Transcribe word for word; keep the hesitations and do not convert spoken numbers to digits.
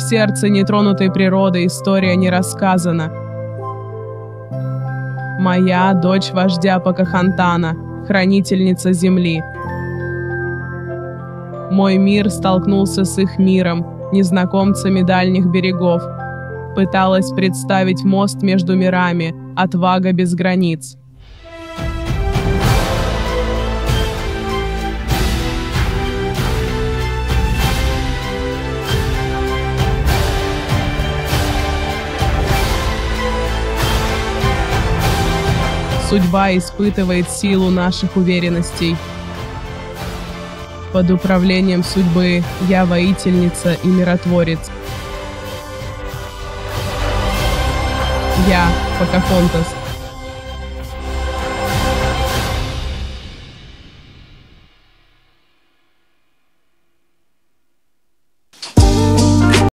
сердце нетронутой природы история не рассказана. Моя дочь вождя Покахонтана, хранительница земли. Мой мир столкнулся с их миром, незнакомцами дальних берегов. Пыталась представить мост между мирами, отвага без границ. Судьба испытывает силу наших уверенностей. Под управлением судьбы я воительница и миротворец. Я Покахонтас.